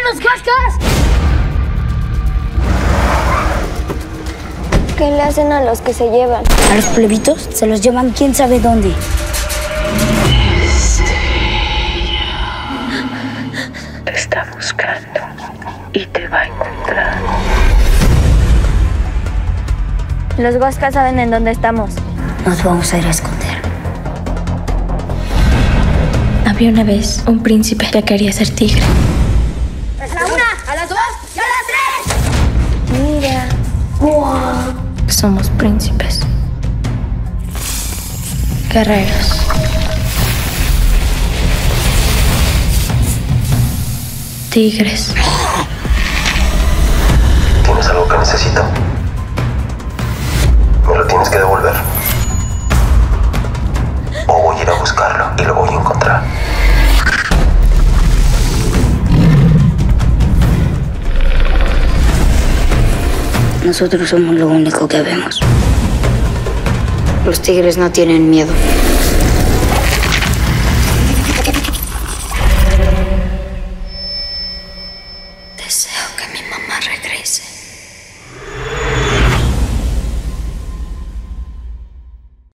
los Huascas! ¿Qué le hacen a los que se llevan? A los plebitos se los llevan quién sabe dónde. Te está buscando y te va a encontrar. Los Huascas saben en dónde estamos. Nos vamos a ir a esconder. Había una vez un príncipe que quería ser tigre. ¡A la 1, a las 2 y a las 3! Mira. ¡Wow! Somos príncipes. Guerreros. Tigres. ¿Tienes algo que necesito? Me lo tienes que devolver. O voy a ir a buscarlo y lo voy a encontrar. Nosotros somos lo único que vemos. Los tigres no tienen miedo.